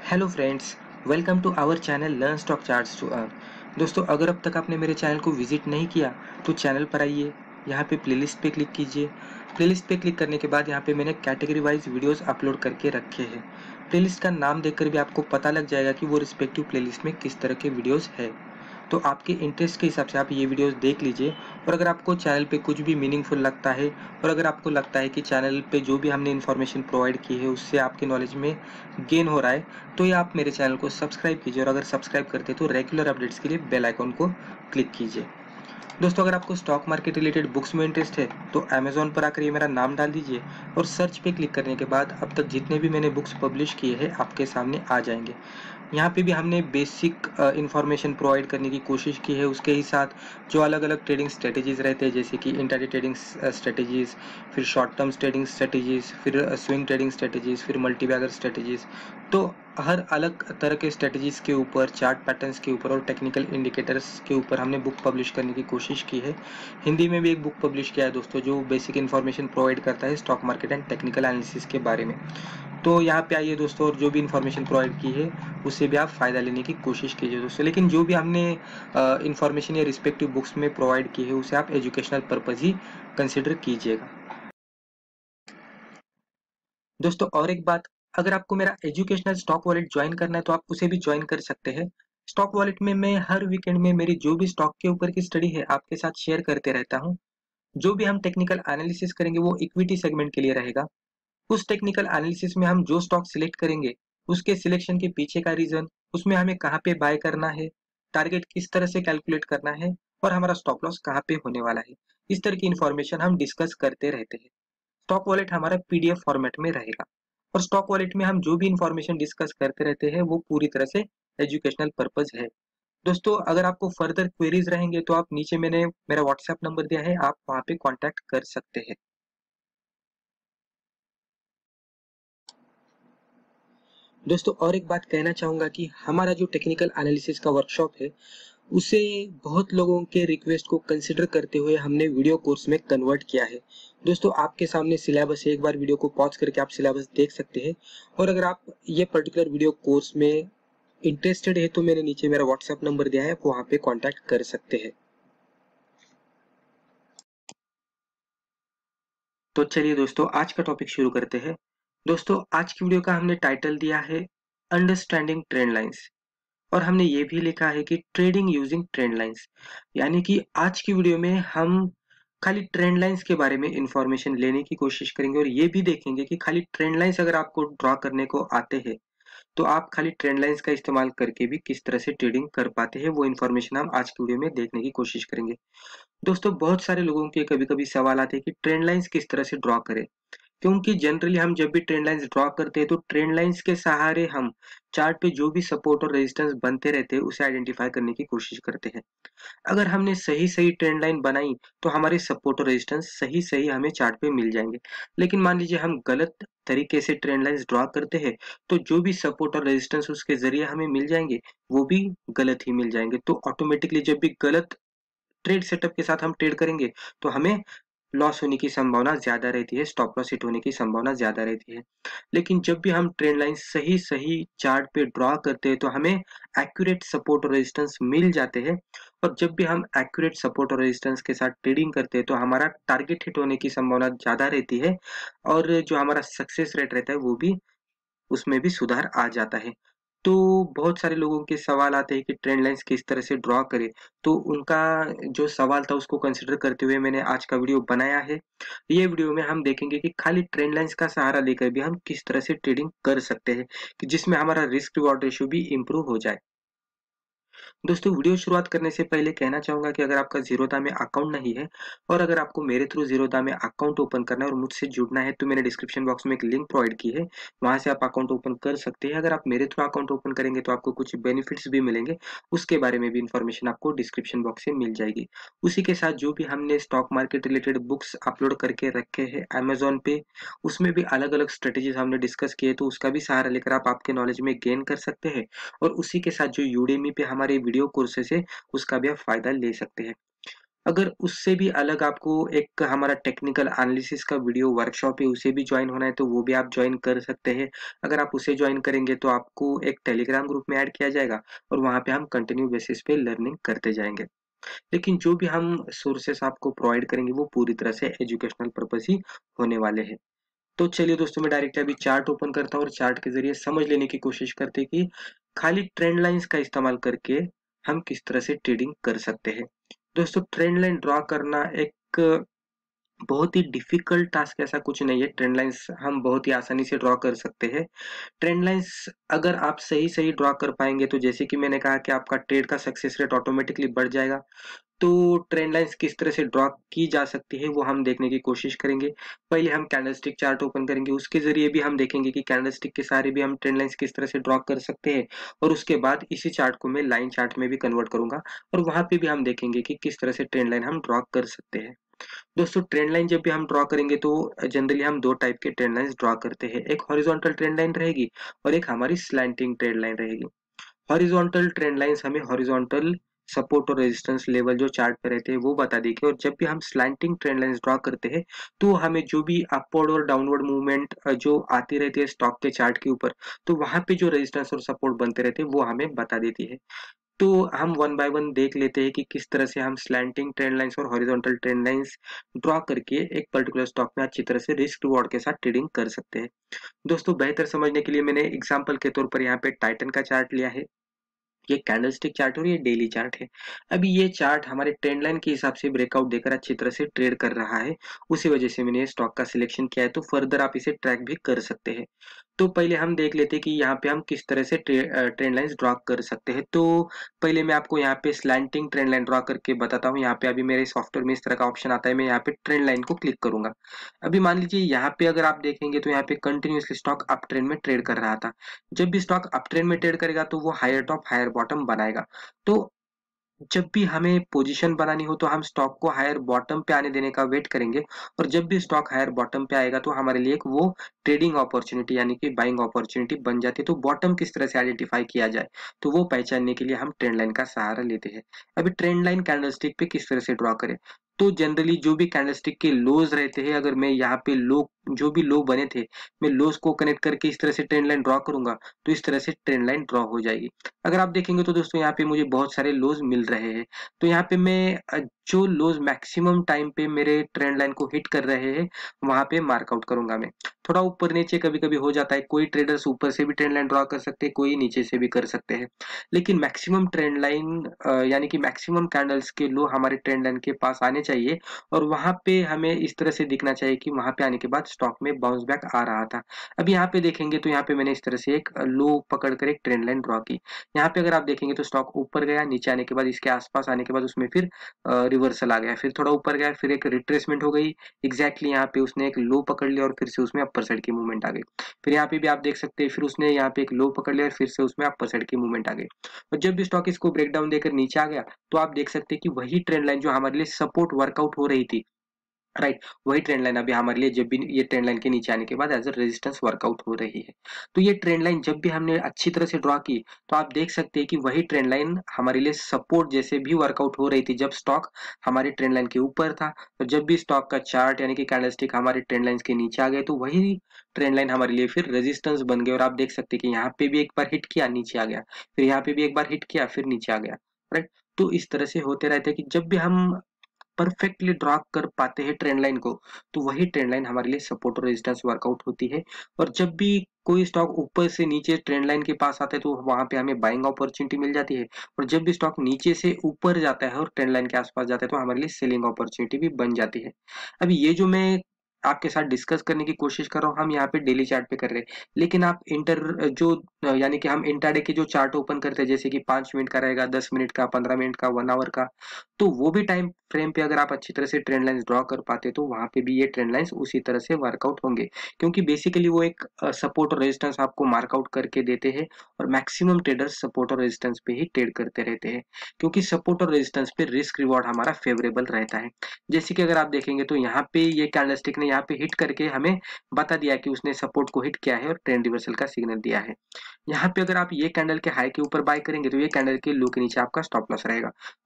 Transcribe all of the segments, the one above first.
Hello friends, welcome to our channel learn stock charts to earn. दोस्तों, अगर अब तक आपने मेरे चैनल को विजिट नहीं किया तो चैनल पर आइए, यहाँ पे प्लेलिस्ट पे क्लिक कीजिए। प्लेलिस्ट पे क्लिक करने के बाद यहाँ पे मैंने कैटेगरी वाइज वीडियोस अपलोड करके रखे हैं। प्लेलिस्ट का नाम देखकर भी आपको पता लग जाएगा कि वो रिस्पेक्टिव प्लेलिस्ट में किस तरह के वीडियोस है। तो आपके इंटरेस्ट के हिसाब से आप ये वीडियोस देख लीजिए। और अगर आपको चैनल पे कुछ भी मीनिंगफुल लगता है और अगर आपको लगता है कि चैनल पे जो भी हमने इन्फॉर्मेशन प्रोवाइड की है उससे आपके नॉलेज में गेन हो रहा है, तो ये आप मेरे चैनल को सब्सक्राइब कीजिए। और अगर सब्सक्राइब करते हैं तो रेगुलर अपडेट्स के लिए बेल आइकॉन को क्लिक कीजिए। दोस्तों, अगर आपको स्टॉक मार्केट रिलेटेड बुक्स में इंटरेस्ट है तो अमेजोन पर आकर ये मेरा नाम डाल दीजिए और सर्च पे क्लिक करने के बाद अब तक जितने भी मैंने बुक्स पब्लिश किए हैं आपके सामने आ जाएंगे। यहाँ पे भी हमने बेसिक इंफॉर्मेशन प्रोवाइड करने की कोशिश की है। उसके ही साथ जो अलग अलग ट्रेडिंग स्ट्रेटेजीज रहते हैं, जैसे कि इंट्राडे ट्रेडिंग स्ट्रेटेजीज, फिर शॉर्ट टर्म ट्रेडिंग स्ट्रेटेजीज, फिर स्विंग ट्रेडिंग स्ट्रेटेजीज, फिर मल्टीबैगर स्ट्रेटेजीज, तो हर अलग तरह के स्ट्रेटेजीज के ऊपर, चार्ट पैटर्न्स के ऊपर और टेक्निकल इंडिकेटर्स के ऊपर हमने बुक पब्लिश करने की कोशिश की है। हिंदी में भी एक बुक पब्लिश किया है दोस्तों, जो बेसिक इन्फॉर्मेशन प्रोवाइड करता है stock market and technical analysis के बारे में। तो यहाँ पे आइए दोस्तों, और जो भी इन्फॉर्मेशन प्रोवाइड की है उससे भी आप फ़ायदा लेने की कोशिश कीजिए दोस्तों। लेकिन जो भी हमने इन्फॉर्मेशन या रिस्पेक्टिव बुक्स में प्रोवाइड की है उसे आप एजुकेशनल पर्पज़ ही कंसिडर कीजिएगा दोस्तों। और एक बात, अगर आपको मेरा एजुकेशनल स्टॉक वॉलेट ज्वाइन करना है तो आप उसे भी ज्वाइन कर सकते हैं। स्टॉक वॉलेट में मैं हर वीकेंड में मेरी जो भी स्टॉक के ऊपर की स्टडी है आपके साथ शेयर करते रहता हूँ। जो भी हम टेक्निकल एनालिसिस करेंगे वो इक्विटी सेगमेंट के लिए रहेगा। उस टेक्निकल एनालिसिस में हम जो स्टॉक सिलेक्ट करेंगे उसके सिलेक्शन के पीछे का रीजन, उसमें हमें कहाँ पे बाय करना है, टारगेट किस तरह से कैलकुलेट करना है और हमारा स्टॉप लॉस कहाँ पे होने वाला है, इस तरह की इंफॉर्मेशन हम डिस्कस करते रहते हैं। स्टॉक वॉलेट हमारा पीडीएफ फॉर्मेट में रहेगा और स्टॉक वॉलेट में हम जो भी इंफॉर्मेशन डिस्कस करते रहते हैं वो पूरी तरह से एजुकेशनल पर्पज है। दोस्तों, अगर आपको फर्दर क्वेरीज रहेंगे तो आप नीचे मैंने मेरा व्हाट्सएप नंबर दिया है, आप वहां पे कांटेक्ट कर सकते हैं। दोस्तों, और एक बात कहना चाहूंगा कि हमारा जो टेक्निकल एनालिसिस का वर्कशॉप है उसे बहुत लोगों के रिक्वेस्ट को कंसिडर करते हुए हमने वीडियो कोर्स में कन्वर्ट किया है। दोस्तों, आपके सामने सिलेबस है, एक बार वीडियो को पॉज करके आप सिलेबस देख सकते हैं। और अगर आप ये पर्टिकुलर वीडियो कोर्स में इंटरेस्टेड है तो मैंने नीचे मेरा व्हाट्सएप नंबर दिया है, आप वहां पे कॉन्टैक्ट कर सकते हैं। तो चलिए दोस्तों, आज का टॉपिक शुरू करते हैं। दोस्तों, आज की वीडियो का हमने टाइटल दिया है अंडरस्टैंडिंग ट्रेंड लाइंस और हमने ये भी लिखा है कि ट्रेडिंग यूजिंग ट्रेंड लाइंस। यानी कि आज की वीडियो में हम खाली ट्रेंड लाइंस के बारे में इंफॉर्मेशन लेने की कोशिश करेंगे और ये भी देखेंगे कि खाली ट्रेंड लाइंस अगर आपको ड्रॉ करने को आते हैं तो आप खाली ट्रेंड लाइंस का इस्तेमाल करके भी किस तरह से ट्रेडिंग कर पाते हैं, वो इन्फॉर्मेशन हम आज की वीडियो में देखने की कोशिश करेंगे। दोस्तों, बहुत सारे लोगों के कभी कभी सवाल आते हैं कि ट्रेंड लाइंस किस तरह से ड्रॉ करें, क्योंकि जनरली हम जब भी ट्रेंड लाइंस ड्रॉ करते हैं तो ट्रेंड लाइंस के सहारे हम चार्ट पे जो भी सपोर्ट और रेजिस्टेंस बनते रहते हैं उसे आइडेंटिफाई करने की कोशिश करते हैं। अगर हमने सही सही ट्रेंड लाइन बनाई तो हमारे सपोर्ट और रेजिस्टेंस सही सही हमें चार्ट पे मिल जाएंगे। लेकिन मान लीजिए हम गलत तरीके से ट्रेंड लाइंस ड्रॉ करते हैं तो जो भी सपोर्ट और रेजिस्टेंस उसके जरिए हमें मिल जाएंगे वो भी गलत ही मिल जाएंगे। तो ऑटोमेटिकली जब भी गलत ट्रेड सेटअप के साथ हम ट्रेड करेंगे तो हमें लॉस होने की संभावना ज्यादा रहती है, स्टॉप लॉस हिट होने की संभावना ज्यादा रहती है। लेकिन जब भी हम ट्रेंड लाइन सही सही चार्ट पे ड्रॉ करते हैं तो हमें एक्यूरेट सपोर्ट और रेजिस्टेंस मिल जाते हैं। और जब भी हम एक्यूरेट सपोर्ट और रेजिस्टेंस के साथ ट्रेडिंग करते हैं तो हमारा टारगेट हिट होने की संभावना ज्यादा रहती है और जो हमारा सक्सेस रेट रहता है वो भी, उसमें भी सुधार आ जाता है। तो बहुत सारे लोगों के सवाल आते हैं कि ट्रेंड लाइंस किस तरह से ड्रॉ करें, तो उनका जो सवाल था उसको कंसिडर करते हुए मैंने आज का वीडियो बनाया है। ये वीडियो में हम देखेंगे कि खाली ट्रेंड लाइंस का सहारा लेकर भी हम किस तरह से ट्रेडिंग कर सकते हैं कि जिसमें हमारा रिस्क रिवॉर्ड रेशियो भी इम्प्रूव हो जाए। दोस्तों, वीडियो शुरुआत करने से पहले कहना चाहूंगा कि अगर आपका जीरोधा में अकाउंट नहीं है और अगर आपको मेरे थ्रू जीरोधा में अकाउंट ओपन करना है और मुझसे जुड़ना है तो मैंने डिस्क्रिप्शन बॉक्स में एक लिंक प्रोवाइड की है, वहां से आप अकाउंट ओपन कर सकते हैं। अगर आप मेरे थ्रू अकाउंट ओपन करेंगे तो आपको कुछ बेनिफिट्स भी मिलेंगे, उसके बारे में भी इंफॉर्मेशन आपको डिस्क्रिप्शन बॉक्स से मिल जाएगी। उसी के साथ जो भी हमने stock market related books upload करके रखे हैं अमेजोन पे, उसमें भी अलग अलग स्ट्रेटेजीज हमने डिस्कस किए, तो उसका भी सहारा लेकर आप आपके नॉलेज में गेन कर सकते हैं। और उसी के साथ जो यूडेमी पे हमारे वीडियो कोर्सेस है उसका भी आप फायदा ले सकते हैं। अगर उससे भी अलग आपको एक हमारा टेक्निकल एनालिसिस का वीडियो वर्कशॉप है, उसे भी ज्वाइन होना है तो वो भी आप ज्वाइन कर सकते हैं। अगर आप उसे ज्वाइन करेंगे तो आपको एक टेलीग्राम ग्रुप में ऐड किया जाएगा और वहाँ पे हम कंटिन्यू बेसिस पे लर्निंग करते जाएंगे। लेकिन जो भी हम सोर्सेस आपको प्रोवाइड करेंगे वो पूरी तरह से एजुकेशनल पर्पस ही होने वाले हैं। तो चलिए दोस्तों, मैं डायरेक्टली अभी चार्ट ओपन करता हूँ और चार्ट के जरिए समझ लेने की कोशिश करते हैं कि खाली ट्रेंड लाइंस का इस्तेमाल करके हम किस तरह से ट्रेडिंग कर सकते हैं। दोस्तों, ट्रेंड लाइन ड्रॉ करना एक बहुत ही डिफिकल्ट टास्क ऐसा कुछ नहीं है। ट्रेंड लाइंस हम बहुत ही आसानी से ड्रॉ कर सकते हैं। ट्रेंड लाइंस अगर आप सही सही ड्रॉ कर पाएंगे तो जैसे कि मैंने कहा कि आपका ट्रेड का सक्सेस रेट ऑटोमेटिकली बढ़ जाएगा। तो ट्रेंड लाइंस किस तरह से ड्रॉ की जा सकती है वो हम देखने की कोशिश करेंगे। पहले हम कैंडलस्टिक चार्ट ओपन करेंगे, उसके जरिए भी हम देखेंगे कि कैंडलस्टिक के सहारे भी हम ट्रेंड लाइंस किस तरह से ड्रॉ कर सकते हैं। और उसके बाद इसी चार्ट को मैं लाइन चार्ट में भी कन्वर्ट करूंगा और वहां पे भी हम देखेंगे कि किस तरह से ट्रेंड लाइन हम ड्रॉ कर सकते हैं। दोस्तों, ट्रेंड लाइन जब भी हम ड्रॉ करेंगे तो जनरली हम दो टाइप के ट्रेंड लाइंस ड्रॉ करते हैं। एक हॉरिजॉन्टल ट्रेंड लाइन रहेगी और एक हमारी स्लैंटिंग ट्रेंड लाइन रहेगी। हॉरिजॉन्टल ट्रेंड लाइंस हमें हॉरिजॉन्टल सपोर्ट और रेजिस्टेंस लेवल जो चार्ट पे रहते हैं वो बता देगी, और जब भी हम स्लैंटिंग ट्रेंड लाइंस ड्रॉ करते हैं तो हमें जो भी अपवर्ड और डाउनवर्ड मूवमेंट जो आती रहती है स्टॉक के चार्ट के ऊपर, तो वहां पे जो रेजिस्टेंस और सपोर्ट बनते रहते हैं वो हमें बता देती है। तो हम वन बाय वन देख लेते हैं कि किस तरह से हम स्लैंटिंग ट्रेंड लाइंस और हॉरिजॉन्टल ट्रेंड लाइंस ड्रॉ करके एक पर्टिकुलर स्टॉक में अच्छी तरह से रिस्क रिवॉर्ड के साथ ट्रेडिंग कर सकते हैं। दोस्तों, बेहतर समझने के लिए मैंने एग्जांपल के तौर पर यहाँ पे टाइटन का चार्ट लिया है। ये कैंडलस्टिक चार्ट और ये डेली चार्ट है। अभी ये चार्ट हमारे ट्रेंड लाइन के हिसाब से ब्रेकआउट देकर अच्छी तरह से ट्रेड कर रहा है, उसी वजह से मैंने स्टॉक का सिलेक्शन किया है। तो फर्दर आप इसे ट्रैक भी कर सकते हैं। तो पहले हम देख लेते हैं कि यहाँ पे हम किस तरह से ट्रेंड लाइंस ड्रॉ कर सकते हैं। तो पहले मैं आपको यहाँ पे स्लैंटिंग ट्रेंड लाइन ड्रॉ करके बताता हूँ। यहाँ पे अभी मेरे सॉफ्टवेयर में इस तरह का ऑप्शन आता है, मैं यहाँ पे ट्रेंड लाइन को क्लिक करूंगा। अभी मान लीजिए यहाँ पे अगर आप देखेंगे तो यहाँ पे कंटिन्यूसली स्टॉक अप ट्रेंड में ट्रेड कर रहा था। जब भी स्टॉक अप ट्रेंड में ट्रेड करेगा तो वो हायर टॉप हायर बॉटम बनाएगा। तो जब भी हमें पोजीशन बनानी हो तो हम स्टॉक को हायर बॉटम पे आने देने का वेट करेंगे, और जब भी स्टॉक हायर बॉटम पे आएगा तो हमारे लिए एक वो ट्रेडिंग अपॉर्चुनिटी यानी कि बाइंग अपॉर्चुनिटी बन जाती है। तो बॉटम किस तरह से आइडेंटिफाई किया जाए तो वो पहचानने के लिए हम ट्रेंड लाइन का सहारा लेते हैं। अभी ट्रेंड लाइन कैंडलस्टिक पे किस तरह से ड्रॉ करें, तो जनरली जो भी कैंडलस्टिक के लोज रहते हैं, अगर मैं यहाँ पे लो जो भी लो बने थे मैं लोज को कनेक्ट करके इस तरह से ट्रेंड लाइन ड्रॉ करूंगा तो इस तरह से ट्रेंड लाइन ड्रॉ हो जाएगी। अगर आप देखेंगे तो दोस्तों यहाँ पे मुझे बहुत सारे लोज मिल रहे हैं। तो यहाँ पे मैं जो लोज मैक्सिमम टाइम पे मेरे ट्रेंड लाइन को हिट कर रहे हैं वहां पे मार्कआउट करूंगा मैं। थोड़ा ऊपर नीचे कभी कभी हो जाता है, कोई ट्रेडर्स ऊपर से भी ट्रेंड लाइन ड्रॉ कर सकते हैं, कोई नीचे से भी कर सकते हैं। लेकिन मैक्सिमम ट्रेंड लाइन यानी कि मैक्सिमम कैंडल्स के लो हमारे ट्रेंड लाइन के पास आने चाहिए, और वहां पे हमें इस तरह से दिखना चाहिए कि वहां पे आने के बाद स्टॉक में बाउंस बैक आ रहा था। अब यहाँ पे देखेंगे तो यहाँ पे मैंने इस तरह से एक लो पकड़कर एक ट्रेंड लाइन ड्रॉ की। यहाँ पे अगर आप देखेंगे तो स्टॉक ऊपर गया, नीचे आने के बाद इसके आसपास आने के बाद उसमें फिर रिवर्सल आ गया, फिर थोड़ा ऊपर गया, फिर एक रिट्रेसमेंट हो गई। एग्जैक्टली यहाँ पे उसने एक लो पकड़ लिया और फिर से उसमें अपर साइड की मूवमेंट आ गई। फिर यहाँ पे भी आप देख सकते हैं फिर उसने यहाँ पे एक लो पकड़ लिया और फिर से उसमें अपर साइड की मूवमेंट आ गई। और जब भी स्टॉक इसको ब्रेकडाउन देकर नीचे आ गया तो आप देख सकते हैं कि वही ट्रेंड लाइन जो हमारे लिए सपोर्ट वर्कआउट हो रही थी, राइट, वही ट्रेंड लाइन अभी हमारे लिए जब भी ये ट्रेंड लाइन के नीचे आने के बाद एज अ रेजिस्टेंस वर्कआउट हो रही है। तो ये ट्रेंड लाइन जब भी हमने अच्छी तरह से ड्रॉ की तो आप देख सकते हैं कि वही ट्रेंड लाइन हमारे लिए सपोर्ट जैसे भी वर्कआउट हो रही थी जब स्टॉक हमारे ट्रेंड लाइन के ऊपर था। तो जब भी स्टॉक का चार्ट यानी कि कैंडलस्टिक हमारे ट्रेंड लाइन के नीचे आ गए तो वही ट्रेंड लाइन हमारे लिए फिर रेजिस्टेंस बन गई। और आप देख सकते हैं कि यहाँ पे भी एक बार हिट किया नीचे आ गया, फिर यहाँ पे भी एक बार हिट किया फिर नीचे आ गया, राइट। तो इस तरह से होते रहते हैं कि जब भी हम परफेक्टली ड्रॉ कर पाते हैं ट्रेंड लाइन को तो वही ट्रेंड लाइन हमारे लिए सपोर्ट और रेजिस्टेंस वर्कआउट होती है। और जब भी कोई स्टॉक ऊपर से नीचे ट्रेंड लाइन के पास आता है तो वहां पे हमें बाइंग अपॉर्चुनिटी मिल जाती है, और जब भी स्टॉक नीचे से ऊपर जाता है और ट्रेंड लाइन के आसपास जाता है तो हमारे लिए सेलिंग अपॉर्चुनिटी भी बन जाती है। अभी ये जो मैं आपके साथ डिस्कस करने की कोशिश कर रहा हूँ हम यहाँ पे डेली चार्ट पे कर रहे हैं, लेकिन आप इंटर जो यानी कि हम इंट्राडे के जो चार्ट ओपन करते हैं जैसे कि 5 मिनट का रहेगा, 10 मिनट का, 15 मिनट का, 1 आवर का, तो वो भी टाइम फ्रेम पे अगर आप अच्छी तरह से ट्रेंड लाइंस ड्रॉ कर पाते तो वहां पे भी ये ट्रेंड लाइंस उसी तरह से वर्कआउट होंगे, क्योंकि बेसिकली वो एक सपोर्ट और रेजिस्टेंस आपको मार्कआउट करके देते हैं। और मैक्सिमम ट्रेडर्स सपोर्ट और रेजिस्टेंस पे ही ट्रेड करते रहते हैं, क्योंकि सपोर्ट और रेजिस्टेंस पे रिस्क रिवॉर्ड हमारा फेवरेबल रहता है। जैसे कि अगर आप देखेंगे तो यहाँ पे ये कैंडलस्टिक ने यहाँ पे हिट करके हमें बता दिया कि उसने सपोर्ट को हिट किया है और ट्रेंड रिवर्सल का सिग्नल दिया है। यहाँ पे अगर आप ये कैंडल के हाई के ऊपर बाय करेंगे तो ये कैंडल के लो के नीचे आपका स्टॉप लॉस रहेगा। तो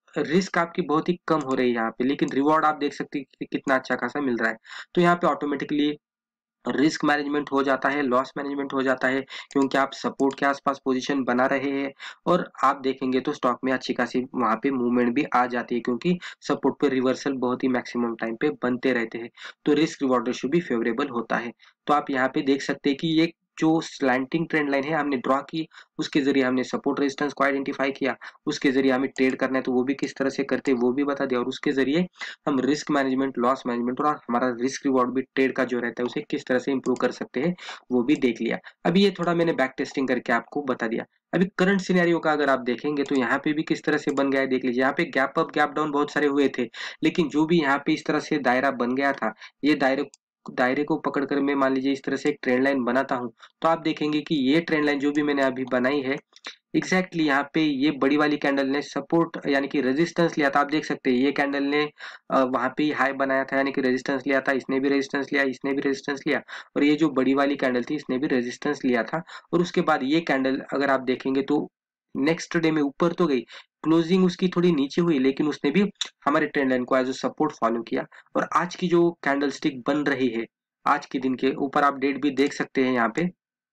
रिस्क आपकी बहुत ही कम हो रही है यहाँ पे, लेकिन रिवॉर्ड आप देख सकते हैं कि कितना अच्छा खासा मिल रहा है। तो यहाँ पे ऑटोमेटिकली रिस्क मैनेजमेंट हो जाता है, लॉस मैनेजमेंट हो जाता है, क्योंकि आप सपोर्ट के आसपास पोजीशन बना रहे हैं और आप देखेंगे तो स्टॉक में अच्छी खासी वहां पे मूवमेंट भी आ जाती है, क्योंकि सपोर्ट पे रिवर्सल बहुत ही मैक्सिमम टाइम पे बनते रहते हैं। तो रिस्क रिवॉर्ड रेशियो भी फेवरेबल होता है। तो आप यहाँ पे देख सकते हैं कि ये जो स्लैंटिंग ट्रेंड लाइन है हमने ड्रॉ की, उसके जरिए हमने सपोर्ट रेजिस्टेंस को आइडेंटिफाई किया, उसके जरिए हमें ट्रेड करना है तो वो भी किस तरह से करते हैं वो भी बता दिया, और उसके जरिए हम रिस्क मैनेजमेंट, लॉस मैनेजमेंट और हमारा रिस्क रिवॉर्ड भी ट्रेड का जो रहता है उसे किस तरह से इंप्रूव कर सकते हैं वो भी देख लिया। अभी ये थोड़ा मैंने बैक टेस्टिंग करके आपको बता दिया। अभी करंट सिनेरियो का अगर आप देखेंगे तो यहाँ पे भी किस तरह से बन गया है देख लीजिए। यहाँ पे गैप अप गैप डाउन बहुत सारे हुए थे, लेकिन जो भी यहाँ पे इस तरह से दायरा बन गया था, ये दायरे दायरे को पकड़कर मैं मान लीजिए इस तरह से एक ट्रेंड लाइन बनाता हूँ, तो आप देखेंगे कि ये ट्रेंड लाइन जो भी मैंने अभी बनाई है, एग्जैक्टली यहाँ पे ये बड़ी वाली कैंडल ने सपोर्ट यानी कि रेजिस्टेंस लिया था। आप देख सकते हैं ये कैंडल ने वहां पे हाई बनाया था यानी कि रेजिस्टेंस लिया था, इसने भी रेजिस्टेंस लिया, इसने भी रेजिस्टेंस लिया, और ये जो बड़ी वाली कैंडल थी इसने भी रेजिस्टेंस लिया था। और उसके बाद ये कैंडल अगर आप देखेंगे तो नेक्स्ट डे में ऊपर तो गई, क्लोजिंग उसकी थोड़ी नीचे हुई, लेकिन उसने भी हमारे ट्रेंड लाइन को एज अ सपोर्ट फॉलो किया। और आज की जो कैंडल स्टिक बन रही है, आज के दिन के ऊपर आप डेट भी देख सकते हैं यहाँ पे,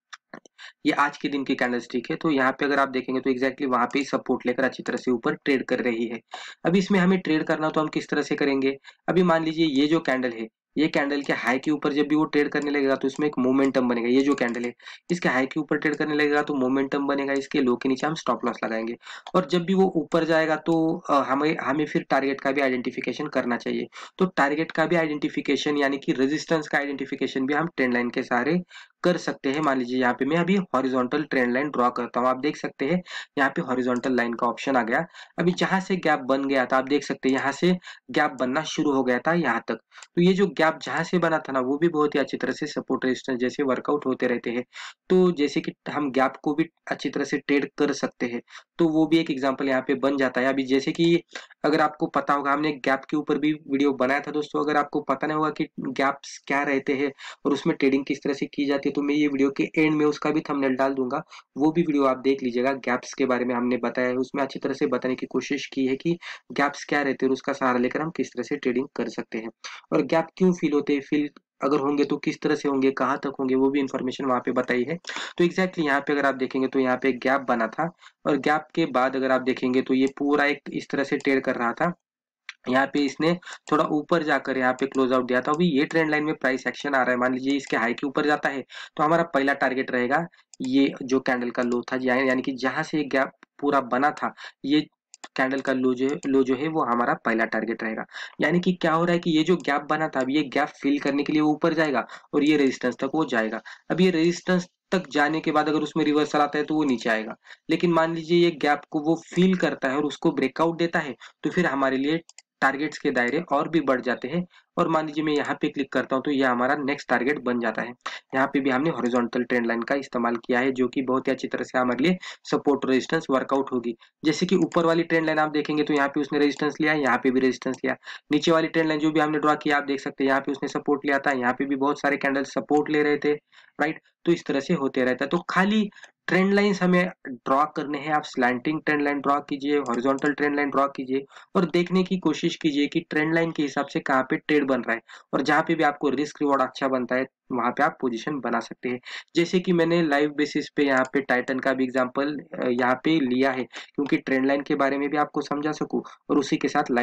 ये आज के दिन की कैंडलस्टिक है। तो यहाँ पे अगर आप देखेंगे तो एग्जैक्टली वहां पे सपोर्ट लेकर अच्छी तरह से ऊपर ट्रेड कर रही है। अभी इसमें हमें ट्रेड करना तो हम किस तरह से करेंगे। अभी मान लीजिए ये जो कैंडल है, ये कैंडल के हाई के ऊपर जब भी वो ट्रेड करने लगेगा तो इसमें एक मोमेंटम बनेगा। ये जो कैंडल है इसके हाई के ऊपर ट्रेड करने लगेगा तो मोमेंटम बनेगा, इसके लो के नीचे हम स्टॉप लॉस लगाएंगे। और जब भी वो ऊपर जाएगा तो हमें हमें फिर टारगेट का भी आइडेंटिफिकेशन करना चाहिए। तो टारगेट का भी आइडेंटिफिकेशन यानी कि रेजिस्टेंस का आइडेंटिफिकेशन भी हम ट्रेंड लाइन के सहारे कर सकते हैं। मान लीजिए यहाँ पे मैं अभी हॉरिजॉन्टल ट्रेंड लाइन ड्रॉ करता हूँ, आप देख सकते हैं यहाँ पे हॉरिजॉन्टल लाइन का ऑप्शन आ गया। अभी जहां से गैप बन गया था आप देख सकते हैं यहाँ से गैप बनना शुरू हो गया था यहाँ तक। तो ये जो गैप जहां से बना था ना वो भी बहुत ही अच्छी तरह से सपोर्ट रेजिस्टेंस जैसे वर्कआउट होते रहते हैं। तो जैसे कि हम गैप को भी अच्छी तरह से ट्रेड कर सकते हैं, तो वो भी एक एग्जाम्पल यहाँ पे बन जाता है। अभी जैसे कि अगर आपको पता होगा हमने गैप के ऊपर भी वीडियो बनाया था दोस्तों, अगर आपको पता नहीं होगा कि गैप्स क्या रहते हैं और उसमें ट्रेडिंग किस तरह से की जाती है, तो मैं ये वीडियो के एंड में उसका भी थंबनेल डाल दूंगा, वो भी वीडियो आप देख लीजिएगा। गैप्स के बारे में हमने बताया है, उसमें अच्छी तरह से बताने की कोशिश की है कि गैप्स क्या रहते हैं और उसका सहारा लेकर हम किस तरह से ट्रेडिंग कर सकते हैं, और गैप क्यों फील होते हैं, फील अगर होंगे तो किस तरह से होंगे, कहाँ तक होंगे, वो भी इन्फॉर्मेशन वहां पे बताई है। तो एग्जैक्टली यहाँ पे अगर आप देखेंगे तो यहाँ पे गैप बना था, और गैप के बाद अगर आप देखेंगे तो ये पूरा एक इस तरह से ट्रेड कर रहा था। यहाँ पे इसने थोड़ा ऊपर जाकर यहाँ पे क्लोज आउट दिया था। अभी ये ट्रेंड लाइन में प्राइस एक्शन आ रहा है, मान लीजिए इसके हाई के ऊपर जाता है तो हमारा पहला टारगेट रहेगा ये जो कैंडल का लो था, यानी कि जहां से गैप पूरा बना था, ये कैंडल का लो जो है वो हमारा पहला टारगेट रहेगा। यानी कि क्या हो रहा है कि ये जो गैप बना था, अब ये गैप फिल करने के लिए वो ऊपर जाएगा और ये रेजिस्टेंस तक वो जाएगा। अब ये रेजिस्टेंस तक जाने के बाद अगर उसमें रिवर्सल आता है तो वो नीचे आएगा। लेकिन मान लीजिए ये गैप को वो फिल करता है और उसको ब्रेकआउट देता है, तो फिर हमारे लिए टारगेट्स के दायरे और भी बढ़ जाते हैं। और मान लीजिए मैं यहाँ पे क्लिक करता हूँ तो ये हमारा नेक्स्ट टारगेट बन जाता है। यहाँ पे भी हमने हॉरिजॉन्टल ट्रेंड लाइन का इस्तेमाल किया है, जो कि बहुत ही अच्छी तरह से हमारे लिए सपोर्ट रेजिस्टेंस वर्कआउट होगी। जैसे कि ऊपर वाली ट्रेंड लाइन आप देखेंगे तो यहाँ पे उसने रेजिस्टेंस लिया, यहाँ पे भी रेजिस्टेंस लिया। नीचे वाली ट्रेंड लाइन जो भी हमने ड्रॉ किया आप देख सकते हैं यहाँ पे उसने सपोर्ट लिया था, यहाँ पे भी बहुत सारे कैंडल सपोर्ट ले रहे थे, राइट। तो इस तरह से होते रहता है। तो खाली ट्रेंड लाइंस हमें ड्रॉ करने हैं, आप स्लैंटिंग ट्रेंड लाइन ड्रॉ कीजिए, हॉरिजॉन्टल ट्रेंड लाइन ड्रॉ कीजिए, और देखने की कोशिश कीजिए कि ट्रेंड लाइन के हिसाब से कहाँ पे ट्रेड बन रहा है, और जहाँ पे भी आपको रिस्क रिवॉर्ड अच्छा बनता है वहां पे आप पोजीशन बना सकते हैं। जैसे कि मैंने लाइव बेसिस पे यहाँ पे टाइटन का भी एग्जांपल यहाँ पे लिया है, क्योंकि ट्रेंड लाइन के बारे में भी आपको समझा सकूं और उसी के साथ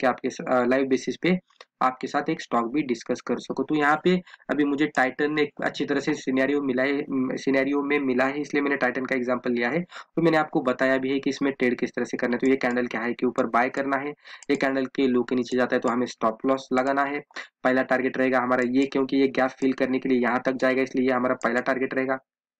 लाइव बेसिस पे आपके साथ एक स्टॉक भी डिस्कस कर सकूं। तो यहाँ पे अभी मुझे टाइटन एक अच्छी तरह से सिनेरियो में मिला है, इसलिए मैंने टाइटन का एग्जांपल लिया है। तो मैंने आपको बताया भी है कि इसमें ट्रेड किस तरह से करना है। तो ये कैंडल के हाई के ऊपर बाय करना है, ये कैंडल के लो के नीचे जाता है तो हमें स्टॉप लॉस लगाना है। पहला टारगेट रहेगा हमारा ये, क्योंकि ये गैप फिल करने के लिए यहाँ तक जाएगा, इसलिए ये हमारा पहला टारगेट रहेगा।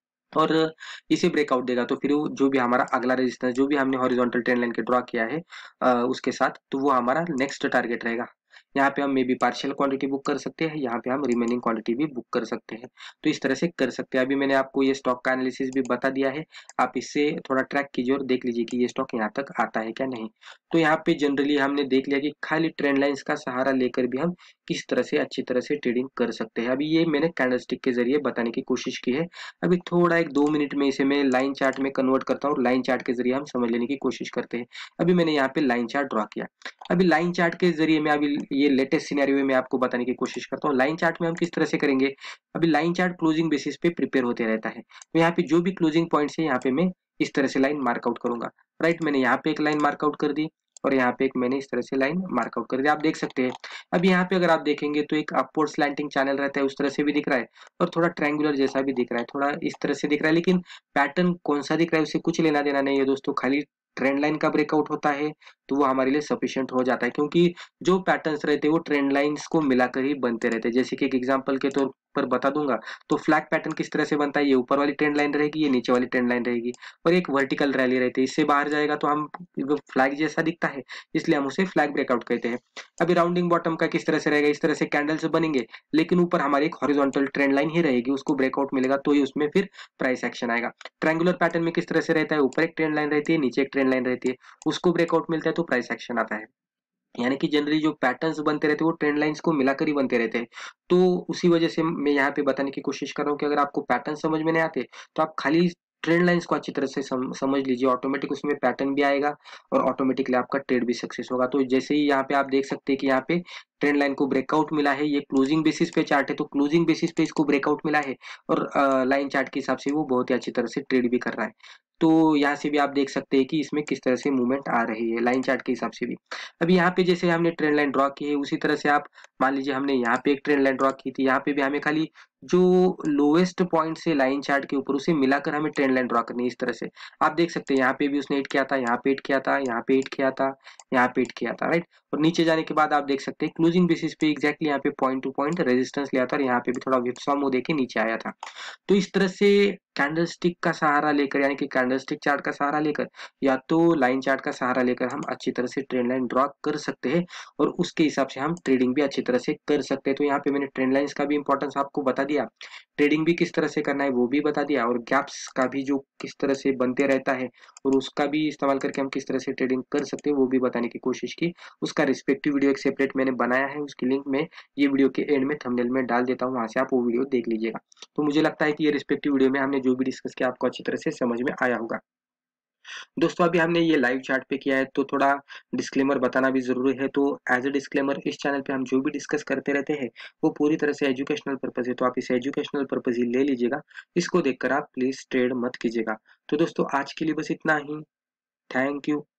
और इसे ब्रेकआउट देगा तो फिर जो भी हमारा अगला रेजिस्टेंस जो भी हमने हॉरिजॉन्टल ट्रेंड लाइन के ड्रॉ किया है उसके साथ, तो वो हमारा नेक्स्ट टारगेट रहेगा। यहाँ पे हम maybe partial quantity book कर सकते हैं, यहाँ पे हम रिमेनिंग क्वांटिटी भी बुक कर सकते हैं। तो इस तरह से कर सकते हैं। अभी मैंने आपको ये स्टॉक का एनालिसिस भी बता दिया है, आप इससे थोड़ा ट्रैक कीजिए और देख लीजिए कि ये स्टॉक यहाँ तक आता है क्या नहीं। तो यहाँ पे जनरली हमने देख लिया कि खाली ट्रेंड लाइंस का सहारा लेकर भी हम किस तरह से अच्छी तरह से ट्रेडिंग कर सकते हैं। अभी ये मैंने कैंडलस्टिक के जरिए बताने की कोशिश की है। अभी थोड़ा 1-2 मिनट में इसे मैं लाइन चार्ट में कन्वर्ट करता हूँ और लाइन चार्ट के जरिए हम समझ लेने की कोशिश करते हैं। अभी मैंने यहाँ पे लाइन चार्ट ड्रॉ किया। अभी लाइन चार्ट के जरिए मैं अभी ये लेटेस्ट सिनेरियो में आपको बताने की कोशिश करता हूँ। लाइन चार्ट में हम किस तरह से करेंगे, अभी लाइन चार्ट क्लोजिंग बेसिस पे प्रिपेयर होते रहता है। तो यहाँ पे जो भी क्लोजिंग पॉइंट्स है यहाँ पे मैं इस तरह से लाइन मार्कआउट करूंगा। राइट, मैंने यहाँ पे एक लाइन मार्कआउट कर दी और यहाँ पे एक मैंने इस तरह से लाइन मार्कआउट कर दी, आप देख सकते हैं। अब यहाँ पे अगर आप देखेंगे तो एक अपवर्ड स्लैंटिंग चैनल रहता है, उस तरह से भी दिख रहा है और थोड़ा ट्रायंगुलर जैसा भी दिख रहा है, थोड़ा इस तरह से दिख रहा है। लेकिन पैटर्न कौन सा दिख रहा है उससे कुछ लेना देना नहीं है दोस्तों। खाली ट्रेंड लाइन का ब्रेकआउट होता है तो वो हमारे लिए सफिशिएंट हो जाता है, क्योंकि जो पैटर्न्स रहते हैं वो ट्रेंड लाइंस को मिलाकर ही बनते रहते हैं। जैसे कि एक एग्जांपल के तौर पर बता दूंगा तो फ्लैग पैटर्न किस तरह से बनता है, ये ऊपर वाली ट्रेंड लाइन रहेगी, ये नीचे वाली ट्रेंड लाइन रहेगी और एक वर्टिकल रैली रहती है। इससे बाहर जाएगा तो हम फ्लैग जैसा दिखता है, इसलिए हम उसे फ्लैग ब्रेकआउट कहते हैं। अभी राउंडिंग बॉटम का किस तरह से रहेगा, इस तरह से कैंडल्स बनेंगे लेकिन ऊपर हमारी एक हॉरिजॉन्टल ट्रेंड लाइन ही रहेगी, उसको ब्रेकआउट मिलेगा तो ही उसमें फिर प्राइस एक्शन आएगा। ट्रायंगुलर पैटर्न में किस तरह से रहता है, ऊपर एक ट्रेंड लाइन रहती है, नीचे एक ट्रेंड लाइन रहती है, उसको ब्रेकआउट मिलता है तो प्राइस एक्शन आता है। यानी कि जनरली जो पैटर्न्स बनते रहते हैं वो ट्रेंड लाइंस को मिलाकर ही बनते रहते हैं। तो उसी वजह से मैं यहाँ पे बताने की कोशिश कर रहा हूँ कि अगर आपको पैटर्न समझ में नहीं आते तो आप खाली ट्रेंड लाइंस को अच्छी तरह से समझ लीजिए, ऑटोमेटिक उसमें पैटर्न भी आएगा और ऑटोमेटिकली आपका ट्रेड भी सक्सेस होगा। तो जैसे ही यहाँ पे आप देख सकते हैं कि यहाँ पे ट्रेंड लाइन को ब्रेकआउट मिला है, ये क्लोजिंग बेसिस पे चार्ट है तो क्लोजिंग बेसिस पे इसको ब्रेकआउट मिला है और लाइन चार्ट के हिसाब से वो बहुत ही अच्छी तरह से ट्रेड भी कर रहा है। तो यहाँ से भी आप देख सकते हैं कि इसमें किस तरह से मूवमेंट आ रही है लाइन चार्ट के हिसाब से भी। अभी यहाँ पे जैसे हमने ट्रेंड लाइन ड्रॉ की है उसी तरह से आप मान लीजिए हमने यहाँ पे एक ट्रेंड लाइन ड्रॉ की थी, यहाँ पे भी हमें खाली जो लोएस्ट पॉइंट से लाइन चार्ट के ऊपर उसे मिलाकर हमें ट्रेंड लाइन ड्रॉ करनी है। इस तरह से आप देख सकते हैं यहाँ पे भी उसने हिट किया था, यहाँ पे हिट किया था, यहाँ पे हिट किया था, यहाँ पे हिट किया था, राइट। और नीचे जाने के बाद आप देख सकते हैं क्लोजिंग बेसिस पे एग्जैक्टली यहाँ पे पॉइंट टू पॉइंट रेजिस्टेंस लिया था और यहाँ पे भी थोड़ा विप्सा मुंह देके नीचे आया था। तो इस तरह से कैंडलस्टिक का सहारा लेकर यानी कि कैंडलस्टिक चार्ट का सहारा लेकर या तो लाइन चार्ट का सहारा लेकर हम अच्छी तरह से ट्रेंड लाइन ड्रॉ कर सकते हैं और उसके हिसाब से हम ट्रेडिंग भी अच्छी तरह से कर सकते हैं। तो यहाँ पे मैंने ट्रेंड लाइंस का भी इंपॉर्टेंस आपको बता दिया, ट्रेडिंग भी किस तरह से करना है वो भी बता दिया और गैप्स का भी जो किस तरह से बनते रहता है और उसका भी इस्तेमाल करके हम किस तरह से ट्रेडिंग कर सकते हैं वो भी बताने की कोशिश की। उसका रिस्पेक्टिव वीडियो एक सेपरेट मैंने बनाया है, उसकी लिंक मैं ये वीडियो के एंड में थंबनेल में डाल देता हूँ, वहां से आप वो वीडियो देख लीजिएगा। तो मुझे लगता है कि ये रिस्पेक्टिव वीडियो में हमने जो भी डिस्कस किया आपको अच्छी तरह से समझ में आया होगा। दोस्तों अभी हमने ये लाइव चार्ट पे किया है तो थोड़ा डिस्क्लेमर बताना भी जरूरी है। तो एज ए डिस्क्लेमर इस चैनल पे हम जो भी डिस्कस करते रहते हैं वो पूरी तरह से एजुकेशनल पर्पज है, तो आप इसे एजुकेशनल पर्पज ही ले लीजिएगा, इसको देखकर आप प्लीज ट्रेड मत कीजिएगा। तो दोस्तों आज के लिए बस इतना ही। Thank you.